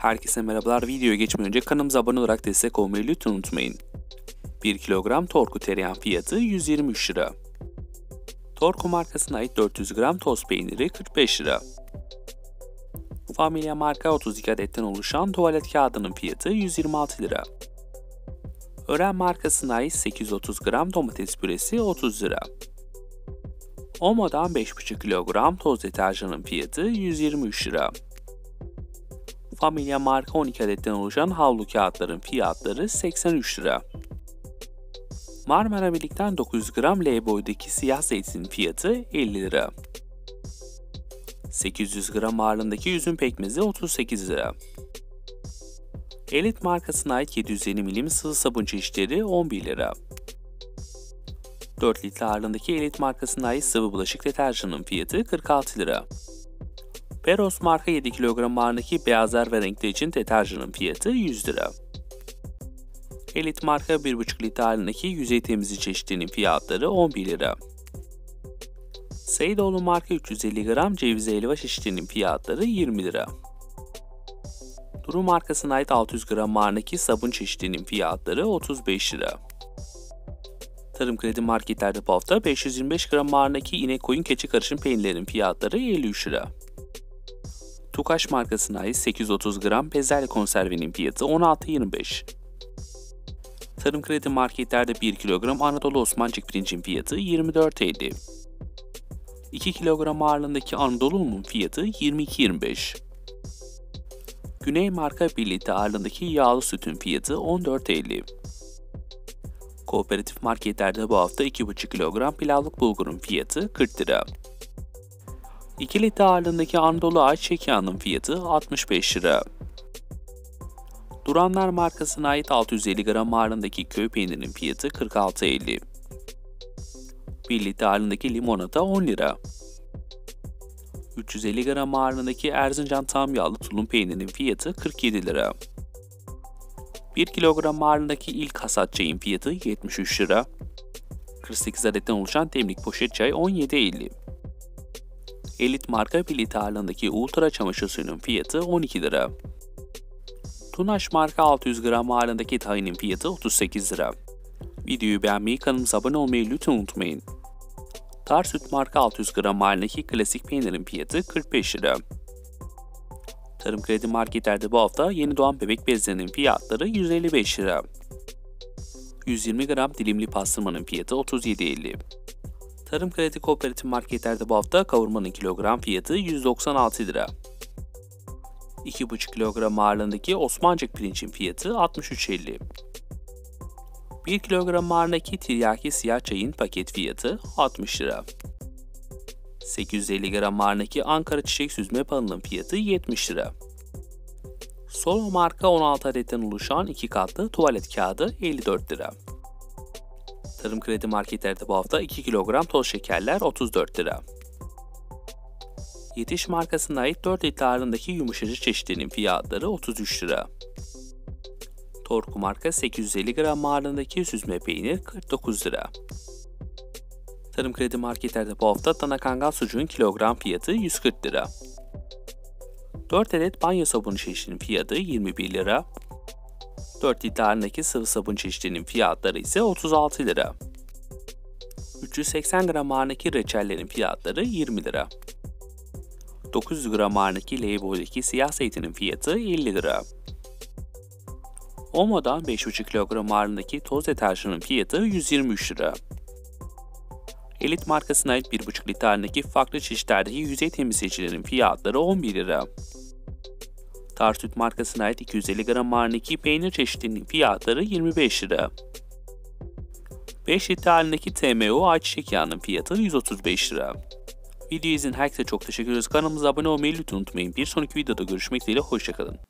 Herkese merhabalar. Videoya geçmeden önce kanalımıza abone olarak destek olmayı lütfen unutmayın. 1 kilogram Torku tereyağı fiyatı 123 lira. Torku markasına ait 400 gram toz peyniri 45 lira. Familya marka 32 adetten oluşan tuvalet kağıdının fiyatı 126 lira. Ören markasına ait 830 gram domates püresi 30 lira. Omo'dan 5,5 kilogram toz deterjanın fiyatı 123 lira. Familya marka 12 adetten oluşan havlu kağıtların fiyatları 83 lira. Marmara Birlik'ten 900 gram L boydaki siyah zeytin fiyatı 50 lira. 800 gram ağırlığındaki üzüm pekmezi 38 lira. Elit markasına ait 750 milim sıvı sabun çeşitleri 11 lira. 4 litre ağırlığındaki Elit markasına ait sıvı bulaşık deterjanının fiyatı 46 lira. Peros marka 7 kilogram ağırlığındaki beyazlar ve renkler için deterjanın fiyatı 100 lira. Elit marka 1,5 litre ağırlığındaki yüzey temizliği çeşitlerinin fiyatları 11 lira. Seydoğlu marka 350 gram ceviz helva çeşitlerinin fiyatları 20 lira. Duru markasına ait 600 gram ağırlığındaki sabun çeşitlerinin fiyatları 35 lira. Tarım Kredi marketlerde bu hafta 525 gram ağırlığındaki inek koyun keçi karışım peynirlerin fiyatları 53 lira. Tukaş markasına ait 830 gram bezelye konservenin fiyatı 16.25. Tarım Kredi marketlerde 1 kilogram Anadolu Osmancık pirincin fiyatı 24.50. 2 kilogram ağırlığındaki Anadolu unun fiyatı 22.25. Güney marka 1 litre ağırlığındaki yağlı sütün fiyatı 14.50. Kooperatif marketlerde bu hafta 2,5 kilogram pilavlık bulgurun fiyatı 40 lira. 2 litre ağırlığındaki Anadolu ayçiçek yağının fiyatı 65 lira. Duranlar markasına ait 650 gram ağırlığındaki köy peynirinin fiyatı 46.50. 1 litre ağırlığındaki limonata 10 lira. 350 gram ağırlığındaki Erzincan tam yağlı tulum peynirinin fiyatı 47 lira. 1 kilogram ağırlığındaki ilk hasat çayın fiyatı 73 lira. 48 adetten oluşan demlik poşet çay 17.50. Elit marka 1 litre ağırlığındaki ultra çamaşır suyunun fiyatı 12 lira. Tunaş marka 600 gram ağırlığındaki tahinin fiyatı 38 lira. Videoyu beğenmeyi, kanalımıza abone olmayı lütfen unutmayın. Tarsüt marka 600 gram ağırlığındaki klasik peynirin fiyatı 45 lira. Tarım Kredi marketlerde bu hafta yeni doğan bebek bezlerinin fiyatları 155 lira. 120 gram dilimli pastırmanın fiyatı 37.50. Tarım Kredi kooperatif marketlerde bu hafta kavurmanın kilogram fiyatı 196 lira. 2,5 kilogram ağırlığındaki Osmancık pirincin fiyatı 63.50. 1 kilogram ağırlığındaki tiryaki siyah çayın paket fiyatı 60 lira. 850 gram ağırlığındaki Ankara çiçek süzme panının fiyatı 70 lira. Solo marka 16 adetten oluşan 2 katlı tuvalet kağıdı 54 lira. Tarım Kredi marketlerde bu hafta 2 kilogram toz şekerler 34 lira. Yetiş markasına ait 4 litre ağırlığındaki yumuşacı çeşitlerinin fiyatları 33 lira. Torku marka 850 gram ağırlığındaki süzme peynir 49 lira. Tarım Kredi marketlerde bu hafta dana kangal sucuğun kilogram fiyatı 140 lira. 4 adet banyo sabunu çeşitinin fiyatı 21 lira. 4 litre ağırlığındaki sıvı sabun çeşitlerinin fiyatları ise 36 lira. 380 gram ağırlığındaki reçellerin fiyatları 20 lira. 900 gram ağırlığındaki L-boydaki siyah zeytinin fiyatı 50 lira. Omo'dan 5,5 kilogram ağırlığındaki toz deterjanın fiyatı 123 lira. Elit markasına ait 1,5 litre ağırlığındaki farklı çeşitlerdeki yüzey temizleyicilerin fiyatları 11 lira. Tarsüt markasına ait 250 gram ağırlığındaki peynir çeşitlerinin fiyatları 25 lira. 5 litre ağırlığındaki TMO ayçiçek yağının fiyatı 135 lira. Videoyu izleyen herkese çok teşekkür ederiz. Kanalımıza abone olmayı lütfen unutmayın. Bir sonraki videoda görüşmek dileğiyle, hoşçakalın.